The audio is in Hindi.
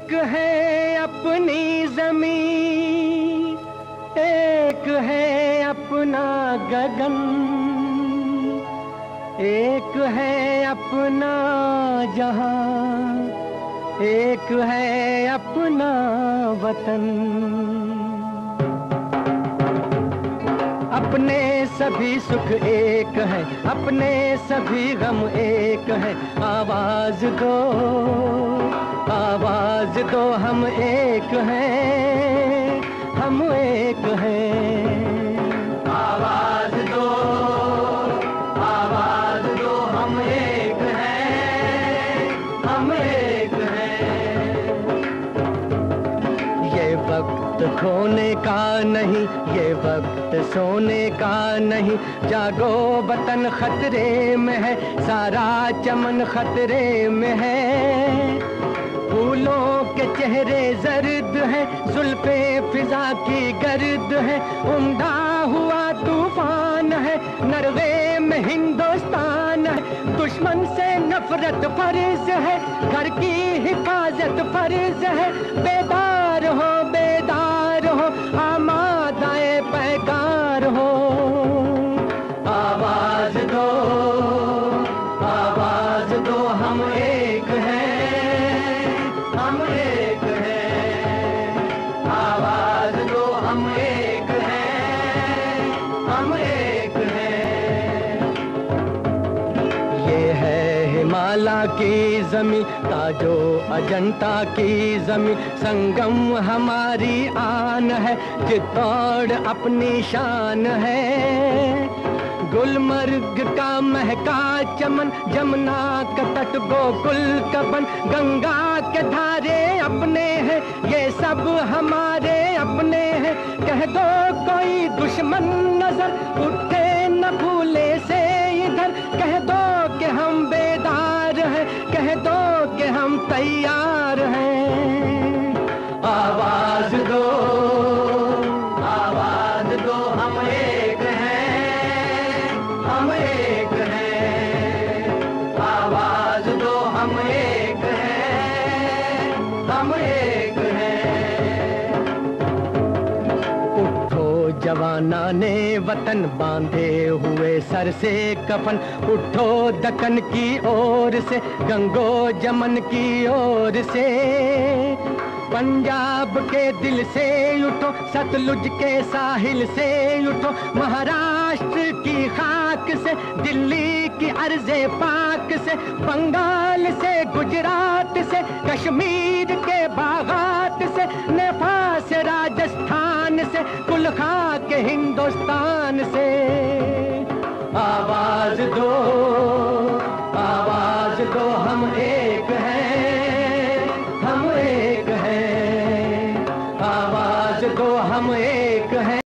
एक है अपनी ज़मीं, एक है अपना गगन, एक है अपना जहां, एक है अपना वतन। अपने सभी सुख एक है, अपने सभी गम एक है। आवाज दो, आवाज दो, हम एक हैं, हम एक हैं। आवाज दो, आवाज दो, हम एक हैं, हम एक हैं। ये वक्त खोने का नहीं, ये वक्त सोने का नहीं। जागो वतन खतरे में है, सारा चमन खतरे में है। फूलों के चेहरे जर्द है, जुल्फे फिजा की गर्द है। उमड़ा हुआ तूफान है, नरवे में हिंदुस्तान है। दुश्मन से नफरत फर्ज है, घर की हिफाजत फर्ज है। बेदार हो, बेदार हो, आमादाए पैगार हो। आवाज दो, आवाज दो, हम एक हैं, हम एक हैं। आवाज दो, हम एक हैं, हम एक हैं। ये है हिमालय की जमीन, ताजो अजंता की जमीन। संगम हमारी आन है, चित्तौड़ अपनी शान है। गुलमर्ग का महका चमन, जमुना का तट गोकुल का बन। गंगा के धारे अपने हैं, ये सब हमारे अपने हैं। कह दो कोई दुश्मन नजर उठे न भूले से इधर। कह दो कि हम बेदार हैं, कह दो कि हम तैयार हैं। आवाज दो, आवाज दो, हम एक हैं, हम एक हैं। आवाज दो, हम एक हैं, हम एक हैं। उठो जवाना ने वतन, बांधे हुए सर से कफन। उठो दक्कन की ओर से, गंगो जमन की ओर से। पंजाब के दिल से उठो, सतलुज के साहिल से उठो। महाराष्ट्र की खाक से, दिल्ली की अर्ज़े पाक से। बंगाल से, गुजरात से, कश्मीर के बागात से। नेपाल से, राजस्थान से, कुल खाक हिंदुस्तान से। आवाज दो,